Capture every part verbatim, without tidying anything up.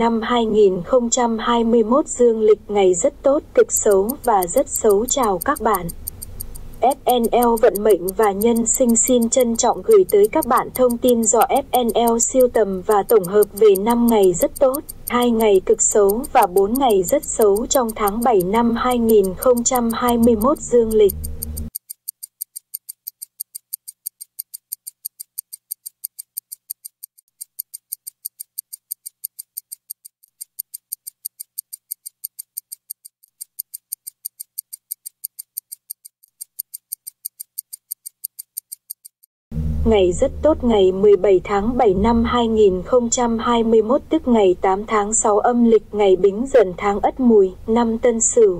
năm hai nghìn không trăm hai mươi mốt dương lịch ngày rất tốt, cực xấu và rất xấu. Chào các bạn. ép en lờ Vận mệnh và Nhân sinh xin trân trọng gửi tới các bạn thông tin do ép en lờ sưu tầm và tổng hợp về năm ngày rất tốt, hai ngày cực xấu và bốn ngày rất xấu trong tháng bảy năm hai nghìn không trăm hai mươi mốt dương lịch. Ngày rất tốt ngày mười bảy tháng bảy năm hai nghìn không trăm hai mươi mốt, tức ngày tám tháng sáu âm lịch, ngày Bính Dần, tháng Ất Mùi, năm Tân Sửu.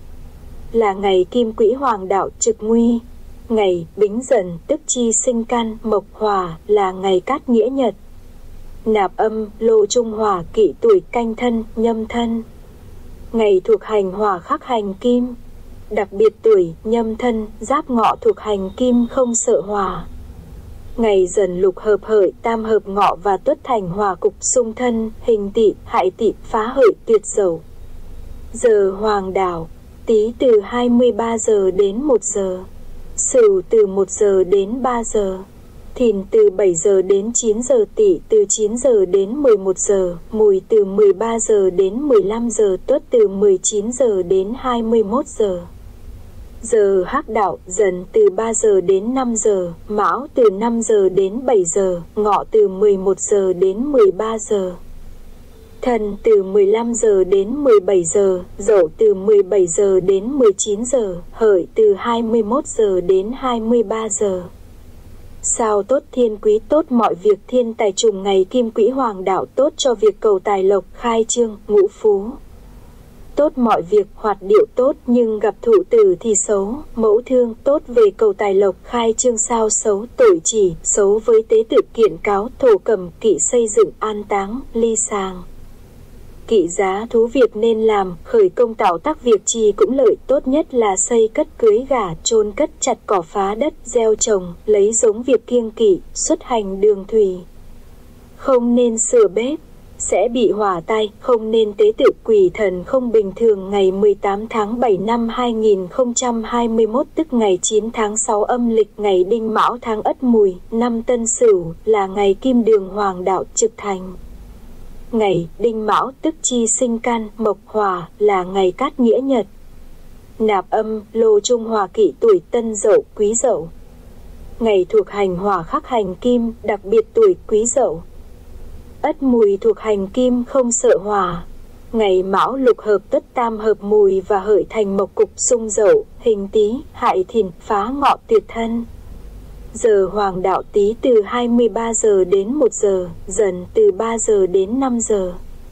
Là ngày Kim Quỹ Hoàng đạo trực nguy. Ngày Bính Dần tức chi sinh can, mộc hỏa, là ngày cát nghĩa nhật. Nạp âm, lô trung hỏa, kỵ tuổi Canh Thân, Nhâm Thân. Ngày thuộc hành hỏa khắc hành kim. Đặc biệt tuổi Nhâm Thân, Giáp Ngọ thuộc hành kim, không sợ hỏa. Ngày Dần lục hợp hợi, tam hợp Ngọ và Tuất thành hỏa cục xung thân, hình Tỵ, hại Tỵ, phá hợi, tuyệt Dậu. Giờ Hoàng đạo: Tý từ hai mươi ba giờ đến một giờ, Sửu từ một giờ đến ba giờ, Thìn từ bảy giờ đến chín giờ, Tỵ từ chín giờ đến mười một giờ, Mùi từ mười ba giờ đến mười lăm giờ, Tuất từ mười chín giờ đến hai mươi mốt giờ. Giờ Hắc đạo: Dần từ ba giờ đến năm giờ, Mão từ năm giờ đến bảy giờ, Ngọ từ mười một giờ đến mười ba giờ, Thân từ mười lăm giờ đến mười bảy giờ, Dậu từ mười bảy giờ đến mười chín giờ, Hợi từ hai mươi mốt giờ đến hai mươi ba giờ. Sao tốt: Thiên quý tốt mọi việc, thiên tài trùng ngày Kim Quỹ Hoàng đạo, tốt cho việc cầu tài lộc, khai trương, ngũ phú. Tốt mọi việc, hoạt điệu tốt, nhưng gặp thụ tử thì xấu. Mẫu Thương: tốt về cầu tài lộc, khai trương. Sao xấu: Tội chỉ, xấu với tế tự, kiện cáo, thổ cầm, kỵ xây dựng, an táng, ly sàng. Kỵ giá thú việc nên làm, khởi công tạo tác việc chi cũng lợi, tốt nhất là xây cất cưới gả, chôn cất, chặt cỏ, phá đất, gieo trồng, lấy giống việc kiêng kỵ, xuất hành đường thủy. Không nên sửa bếp, sẽ bị hỏa tai. Không nên tế tự quỷ thần không bình thường. Ngày mười tám tháng bảy năm hai nghìn không trăm hai mươi mốt, tức ngày chín tháng sáu âm lịch, ngày Đinh Mão, tháng Ất Mùi, năm Tân Sửu, là ngày Kim Đường Hoàng đạo trực thành. Ngày Đinh Mão tức chi sinh can, mộc hỏa, là ngày cát nghĩa nhật. Nạp âm, lô trung hỏa, kỵ tuổi Tân Dậu, Quý Dậu. Ngày thuộc hành hỏa khắc hành kim, đặc biệt tuổi Quý Dậu. Ất Mùi thuộc hành kim, không sợ hỏa. Ngày Mão lục hợp Tất, tam hợp Mùi và Hợi thành mộc cục xung Dậu, hình Tý, hại Thìn, phá Ngọ, tuyệt Thân. Giờ Hoàng đạo: Tý từ hai mươi ba giờ đến một giờ, Dần từ ba giờ đến năm giờ,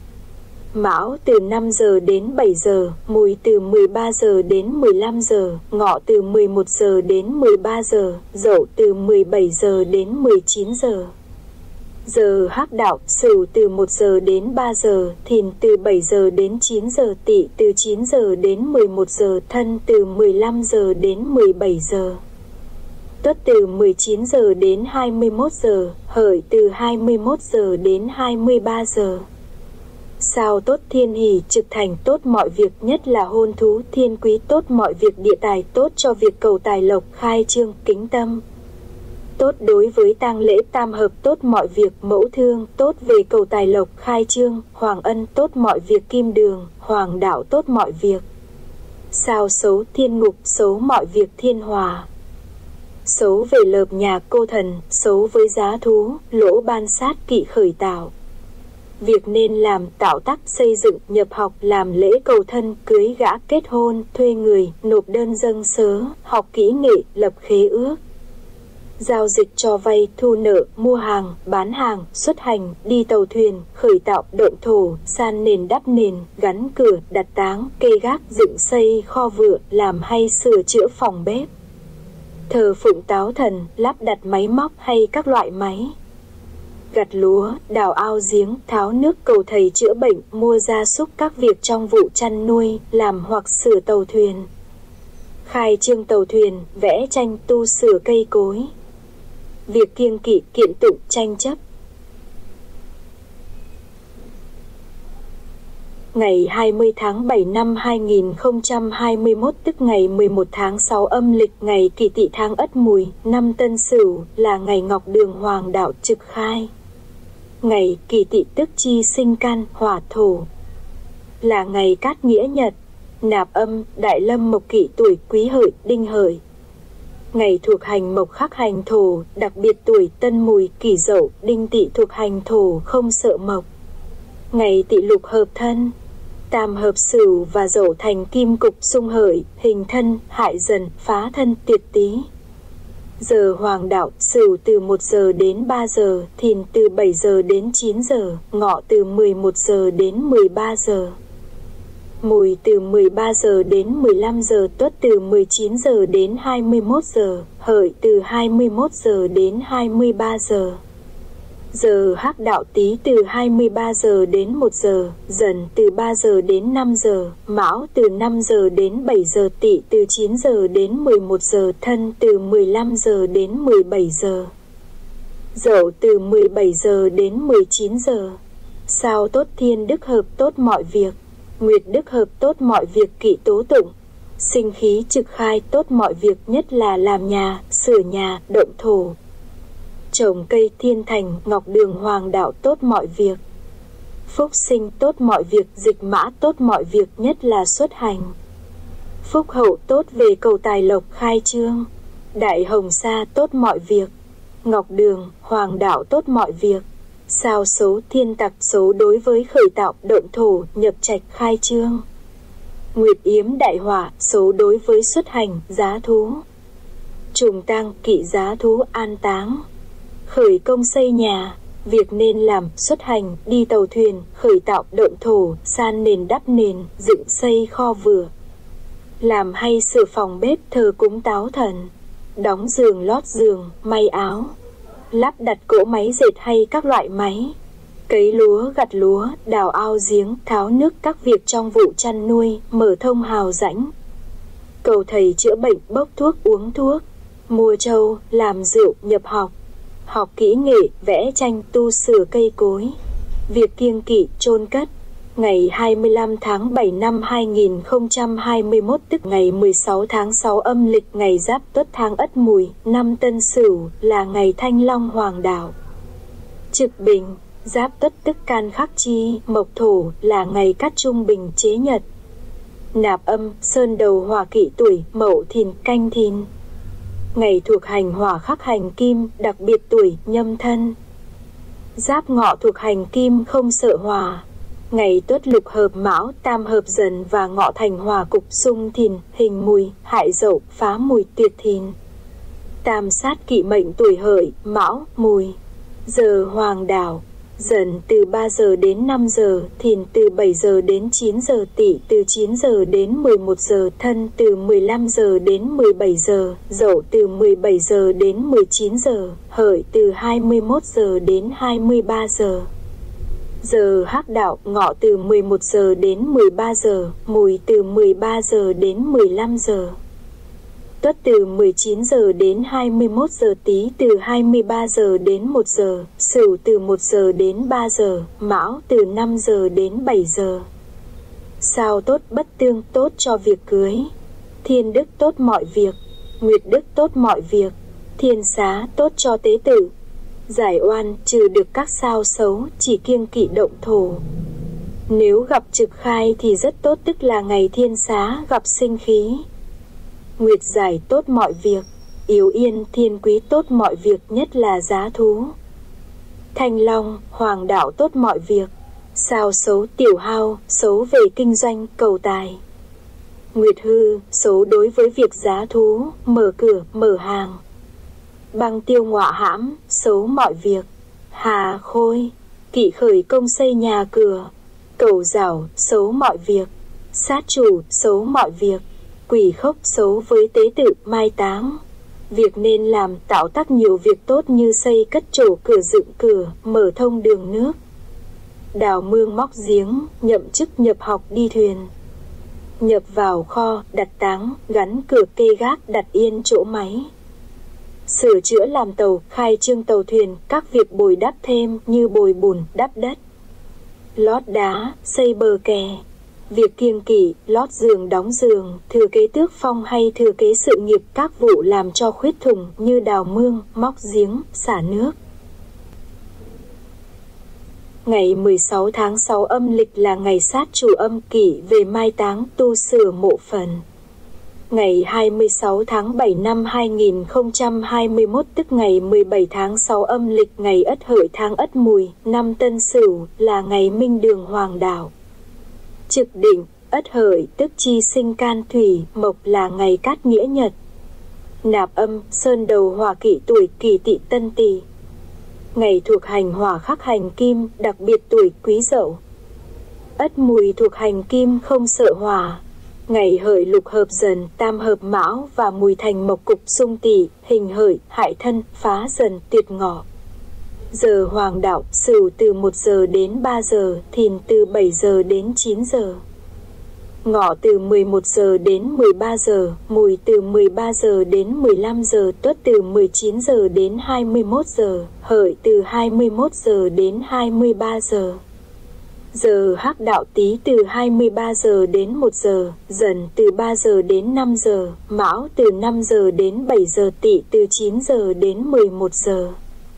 Mão từ năm giờ đến bảy giờ, Mùi từ mười ba giờ đến mười lăm giờ, Ngọ từ mười một giờ đến mười ba giờ, Dậu từ mười bảy giờ đến mười chín giờ. Giờ Hắc đạo: Sửu từ một giờ đến ba giờ, Thìn từ bảy giờ đến chín giờ, Tỵ từ chín giờ đến mười một giờ, Thân từ mười lăm giờ đến mười bảy giờ, Tuất từ mười chín giờ đến hai mươi mốt giờ, Hợi từ hai mươi mốt giờ đến hai mươi ba giờ. Sao tốt: Thiên hỷ trực thành, tốt mọi việc, nhất là hôn thú. Thiên quý tốt mọi việc, địa tài, tốt cho việc cầu tài lộc, khai trương, kính tâm. Tốt đối với tang lễ. Tam hợp tốt mọi việc. Mẫu Thương: tốt về cầu tài lộc, khai trương. Hoàng ân: tốt mọi việc. Kim Đường Hoàng đạo: tốt mọi việc. Sao xấu: Thiên ngục, xấu mọi việc. Thiên hòa: xấu về lợp nhà cô thần, xấu với giá thú, lỗ ban sát, kỵ khởi tạo. Việc nên làm: tạo tác, xây dựng, nhập học, làm lễ cầu thân, cưới gã, kết hôn, thuê người, nộp đơn dâng sớ, học kỹ nghệ, lập khế ước. Giao dịch cho vay, thu nợ, mua hàng, bán hàng, xuất hành, đi tàu thuyền, khởi tạo, động thổ, san nền, đắp nền, gắn cửa, đặt táng, kê gác, dựng xây kho vựa, làm hay sửa chữa phòng bếp. Thờ phụng táo thần, lắp đặt máy móc hay các loại máy. Gặt lúa, đào ao giếng, tháo nước, cầu thầy chữa bệnh, mua gia súc, các việc trong vụ chăn nuôi, làm hoặc sửa tàu thuyền. Khai trương tàu thuyền, vẽ tranh, tu sửa cây cối. Việc kiêng kỵ, kiện tụng, tranh chấp. Ngày hai mươi tháng bảy năm hai nghìn không trăm hai mươi mốt tức ngày mười một tháng sáu âm lịch, ngày Kỷ Tỵ tháng Ất Mùi, năm Tân Sửu, là ngày Ngọc Đường Hoàng đạo trực khai. Ngày Kỷ Tỵ tức chi sinh can, hỏa thổ. Là ngày cát nghĩa nhật, nạp âm, đại lâm mộc kỷ tuổi Quý Hợi, Đinh Hợi. Ngày thuộc hành mộc khắc hành thổ, đặc biệt tuổi Tân Mùi, Kỷ Dậu, Đinh Tỵ thuộc hành thổ không sợ mộc. Ngày Tỵ lục hợp thân, tam hợp Sửu và Dậu thành kim cục xung hợi, hình thân, hại dần, phá thân, tuyệt tý. Giờ hoàng đạo: Sửu từ một giờ đến ba giờ, Thìn từ bảy giờ đến chín giờ, Ngọ từ mười một giờ đến mười ba giờ, Mùi từ mười ba giờ đến mười lăm giờ, Tuất từ mười chín giờ đến hai mươi mốt giờ, Hợi từ hai mươi mốt giờ đến hai mươi ba giờ. Giờ hắc đạo: Tý từ hai mươi ba giờ đến một giờ, Dần từ ba giờ đến năm giờ, Mão từ năm giờ đến bảy giờ, Tỵ từ chín giờ đến mười một giờ, Thân từ mười lăm giờ đến mười bảy giờ, Dậu từ mười bảy giờ đến mười chín giờ. Sao tốt: Thiên đức hợp tốt mọi việc, Nguyệt đức hợp tốt mọi việc, Kỵ tố tụng. Sinh khí trực khai tốt mọi việc, nhất là làm nhà, sửa nhà, động thổ, trồng cây. Thiên thành, Ngọc Đường Hoàng đạo tốt mọi việc. Phúc sinh tốt mọi việc, Dịch mã tốt mọi việc, nhất là xuất hành. Phúc hậu tốt về cầu tài lộc khai trương. Đại hồng sa tốt mọi việc. Ngọc Đường Hoàng đạo tốt mọi việc. Sao xấu: Thiên tặc xấu đối với khởi tạo, động thổ, nhập trạch, khai trương. Nguyệt yếm đại hỏa xấu đối với xuất hành, giá thú. Trùng tang, Kỵ giá thú, an táng. Khởi công xây nhà, việc nên làm, xuất hành, đi tàu thuyền, khởi tạo, động thổ, san nền đắp nền, dựng xây kho vừa. Làm hay sửa phòng bếp, thờ cúng táo thần. Đóng giường lót giường, may áo. Lắp đặt cỗ máy dệt hay các loại máy. Cấy lúa, gặt lúa, đào ao giếng, tháo nước, các việc trong vụ chăn nuôi, mở thông hào rãnh. Cầu thầy chữa bệnh, bốc thuốc, uống thuốc. Mua trâu, làm rượu, nhập học. Học kỹ nghệ, vẽ tranh, tu sửa cây cối. Việc kiêng kỵ, chôn cất. Ngày hai mươi lăm tháng bảy năm hai nghìn không trăm hai mươi mốt tức ngày mười sáu tháng sáu âm lịch, ngày Giáp Tuất tháng Ất Mùi, năm Tân Sửu, là ngày Thanh Long Hoàng đạo trực bình. Giáp Tuất tức can khắc chi, mộc thổ, là ngày cát trung bình chế nhật. Nạp âm, sơn đầu hỏa, Kỵ tuổi Mậu, Thìn, Canh Thìn. Ngày thuộc hành hỏa khắc hành kim, đặc biệt tuổi Nhâm Thân. Giáp Ngọ thuộc hành kim, không sợ hỏa. Ngày Tuất lục hợp Mão, tam hợp Dần và Ngọ thành hỏa cục xung Thìn, hình Mùi, hại Dậu, phá Mùi, tuyệt Thìn. Tam sát kỵ mệnh tuổi Hợi, Mão, Mùi. Giờ hoàng đạo: Dần từ ba giờ đến năm giờ, Thìn từ bảy giờ đến chín giờ, Tỵ từ chín giờ đến mười một giờ, Thân từ mười lăm giờ đến mười bảy giờ, Dậu từ mười bảy giờ đến mười chín giờ, Hợi từ hai mươi mốt giờ đến hai mươi ba giờ. Giờ hắc đạo: Ngọ từ mười một giờ đến mười ba giờ, Mùi từ mười ba giờ đến mười lăm giờ, Tuất từ mười chín giờ đến hai mươi mốt giờ, Tý từ hai mươi ba giờ đến một giờ, Sửu từ một giờ đến ba giờ, Mão từ năm giờ đến bảy giờ. Sao tốt: Bất tương tốt cho việc cưới. Thiên đức tốt mọi việc. Nguyệt đức tốt mọi việc. Thiên xá tốt cho tế tử. Giải oan, trừ được các sao xấu, chỉ kiêng kỵ động thổ. Nếu gặp trực khai thì rất tốt, tức là ngày thiên xá gặp sinh khí. Nguyệt giải tốt mọi việc. Yếu yên, thiên quý tốt mọi việc, nhất là giá thú. Thanh long, hoàng đạo tốt mọi việc. Sao xấu: Tiểu hao, xấu về kinh doanh, cầu tài. Nguyệt hư, xấu đối với việc giá thú, mở cửa, mở hàng. Băng tiêu ngọa hãm, xấu mọi việc. Hà khôi, Kỵ khởi công xây nhà cửa. Cầu giảo, xấu mọi việc. Sát chủ, xấu mọi việc. Quỷ khốc, xấu với tế tự, mai táng. Việc nên làm: tạo tác nhiều việc tốt như xây cất trổ, cửa dựng cửa, mở thông đường nước. Đào mương móc giếng, nhậm chức, nhập học, đi thuyền. Nhập vào kho, đặt táng, gắn cửa, kê gác, đặt yên chỗ máy. Sửa chữa làm tàu, khai trương tàu thuyền, các việc bồi đắp thêm như bồi bùn, đắp đất. lót đá, xây bờ kè. Việc kiêng kỵ, lót giường đóng giường, thừa kế tước phong hay thừa kế sự nghiệp, các vụ làm cho khuyết thủng như đào mương, móc giếng, xả nước. Ngày mười sáu tháng sáu âm lịch là ngày sát chủ âm kỷ về mai táng tu sửa mộ phần. Ngày hai mươi sáu tháng bảy năm hai nghìn không trăm hai mươi mốt tức ngày mười bảy tháng sáu âm lịch ngày Ất Hợi tháng Ất Mùi, năm Tân Sửu là ngày minh đường hoàng đạo. Trực định, Ất Hợi tức chi sinh can thủy, mộc là ngày cát nghĩa nhật. Nạp âm, sơn đầu hỏa kỷ tuổi Kỷ Tỵ Tân Tỵ. Ngày thuộc hành hỏa khắc hành kim, đặc biệt tuổi Quý Dậu. Ất Mùi thuộc hành kim không sợ hỏa. Ngày Hợi lục hợp Dần, tam hợp Mão và Mùi thành mộc cục xung Tỵ, hình Hợi, hại thân, phá Dần, tuyệt Ngọ. Giờ hoàng đạo, Sửu từ một giờ đến ba giờ, Thìn từ bảy giờ đến chín giờ. Ngọ từ mười một giờ đến mười ba giờ, Mùi từ mười ba giờ đến mười lăm giờ, Tuất từ mười chín giờ đến hai mươi mốt giờ, Hợi từ hai mươi mốt giờ đến hai mươi ba giờ. Giờ hắc đạo Tý từ hai mươi ba giờ đến một giờ, Dần từ ba giờ đến năm giờ, Mão từ năm giờ đến bảy giờ, Tỵ từ chín giờ đến mười một giờ.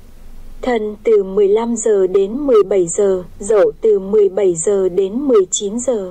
Thân từ mười lăm giờ đến mười bảy giờ, Dậu từ mười bảy giờ đến mười chín giờ.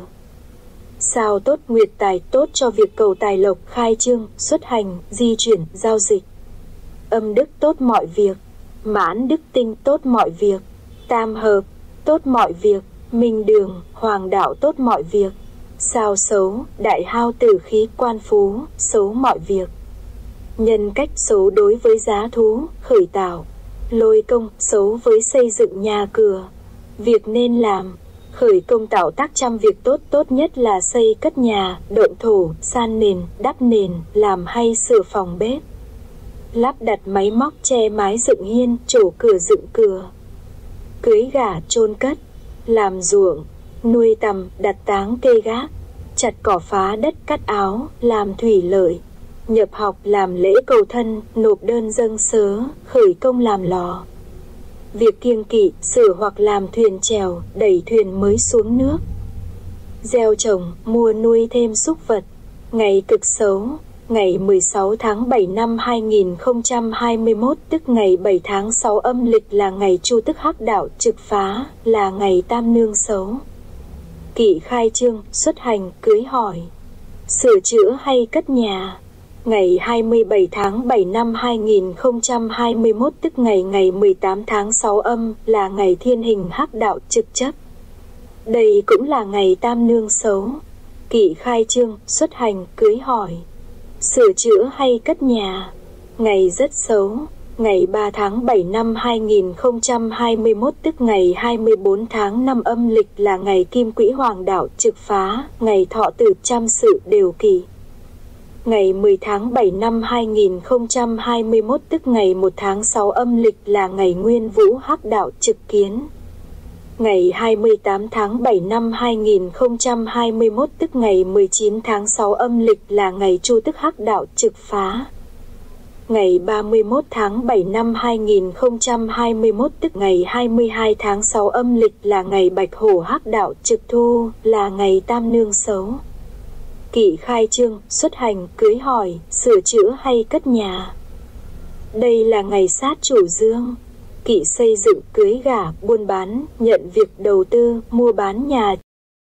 Sao tốt nguyệt tài tốt cho việc cầu tài lộc, khai trương, xuất hành, di chuyển, giao dịch. Âm đức tốt mọi việc, mãn đức tinh tốt mọi việc, tam hợp tốt mọi việc, minh đường, hoàng đạo tốt mọi việc. Sao xấu, đại hao tử khí, quan phú, xấu mọi việc. Nhân cách xấu đối với giá thú, khởi tạo. Lôi công, xấu với xây dựng nhà cửa. Việc nên làm, khởi công tạo tác trăm việc tốt, tốt nhất là xây cất nhà, động thổ, san nền, đắp nền, làm hay sửa phòng bếp. Lắp đặt máy móc che mái dựng hiên, trổ cửa dựng cửa. Cưới gả chôn cất, làm ruộng, nuôi tầm, đặt táng kê gác, chặt cỏ phá đất cắt áo, làm thủy lợi. Nhập học làm lễ cầu thân, nộp đơn dâng sớ, khởi công làm lò. Việc kiêng kỵ, sửa hoặc làm thuyền chèo, đẩy thuyền mới xuống nước. Gieo trồng, mua nuôi thêm súc vật. Ngày cực xấu, ngày mười sáu tháng bảy năm hai nghìn không trăm hai mươi mốt tức ngày bảy tháng sáu âm lịch là ngày Chu tức hắc đạo trực phá, là ngày tam nương xấu. Kỵ khai trương, xuất hành, cưới hỏi, sửa chữa hay cất nhà. Ngày hai mươi bảy tháng bảy năm hai nghìn không trăm hai mươi mốt tức ngày ngày mười tám tháng sáu âm là ngày thiên hình hắc đạo trực chấp. Đây cũng là ngày tam nương xấu. Kỵ khai trương, xuất hành, cưới hỏi, sửa chữa hay cất nhà. Ngày rất xấu. Ngày ba tháng bảy năm hai nghìn không trăm hai mươi mốt tức ngày hai mươi bốn tháng năm âm lịch là ngày kim quỹ hoàng đạo trực phá, ngày thọ tử trăm sự đều kỳ. Ngày mười tháng bảy năm hai nghìn không trăm hai mươi mốt tức ngày một tháng sáu âm lịch là ngày nguyên vũ hắc đạo trực kiến. Ngày hai mươi tám tháng bảy năm hai nghìn không trăm hai mươi mốt tức ngày mười chín tháng sáu âm lịch là ngày chu tức hắc đạo trực phá. Ngày ba mươi mốt tháng bảy năm hai nghìn không trăm hai mươi mốt tức ngày hai mươi hai tháng sáu âm lịch là ngày bạch hổ hắc đạo trực thu, là ngày tam nương xấu. Kỵ khai trương, xuất hành, cưới hỏi, sửa chữa hay cất nhà. Đây là ngày sát chủ dương. Kỵ xây dựng, cưới gả, buôn bán, nhận việc đầu tư, mua bán nhà.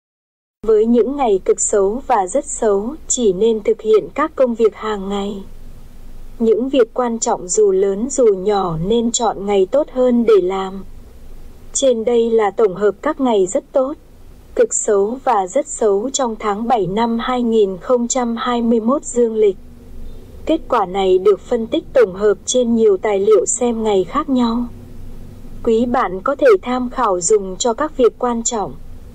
Với những ngày cực xấu và rất xấu, chỉ nên thực hiện các công việc hàng ngày. Những việc quan trọng dù lớn dù nhỏ nên chọn ngày tốt hơn để làm. Trên đây là tổng hợp các ngày rất tốt, cực xấu và rất xấu trong tháng bảy năm hai nghìn không trăm hai mươi mốt dương lịch. Kết quả này được phân tích tổng hợp trên nhiều tài liệu xem ngày khác nhau. Quý bạn có thể tham khảo dùng cho các việc quan trọng.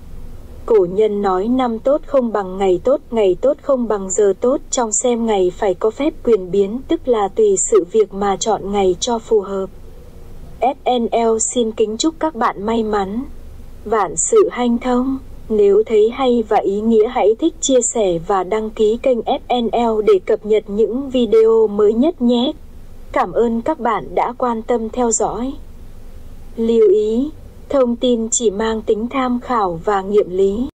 Cổ nhân nói năm tốt không bằng ngày tốt, ngày tốt không bằng giờ tốt. Trong xem ngày phải có phép quyền biến, tức là tùy sự việc mà chọn ngày cho phù hợp. ép en lờ xin kính chúc các bạn may mắn, vạn sự hanh thông. Nếu thấy hay và ý nghĩa hãy thích, chia sẻ và đăng ký kênh ép en lờ để cập nhật những video mới nhất nhé. Cảm ơn các bạn đã quan tâm theo dõi. Lưu ý, Thông tin chỉ mang tính tham khảo và nghiệm lý.